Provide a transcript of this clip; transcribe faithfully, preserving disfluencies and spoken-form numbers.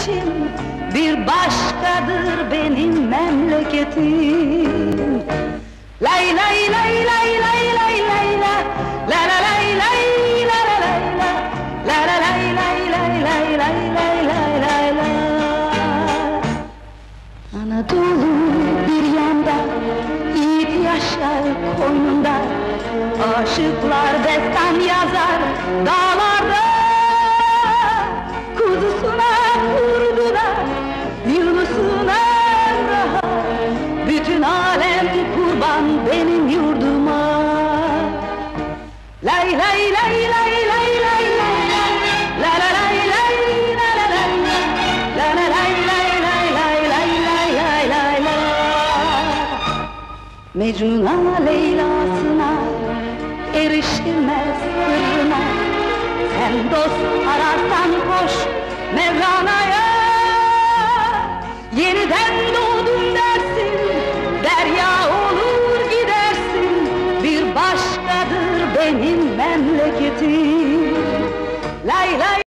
için bir başkadır benim memleketim. Lay lay lay lay lay lay lay la la la lay lay la la lay la la la lay lay lay lay lay lay lay lay la. Anadolu bir yanda, yiğit yaşar koynunda, aşıklar destan yazar dağlarda. Kuzusuna vurdular, Yunus'una rahat, bütün alem kurban benim yurduma. Lay lay lay lay lay lay lay la la lay lay la la lay la la lay lay lay lay lay lay lay lay la. Mecnun'a Leyla'sına erişilmez sırrına, sen dost ararsan koş Mevlana'ya. Yeniden doğdum dersin, derya olur gidersin, bir başkadır benim memleketim. Lay lay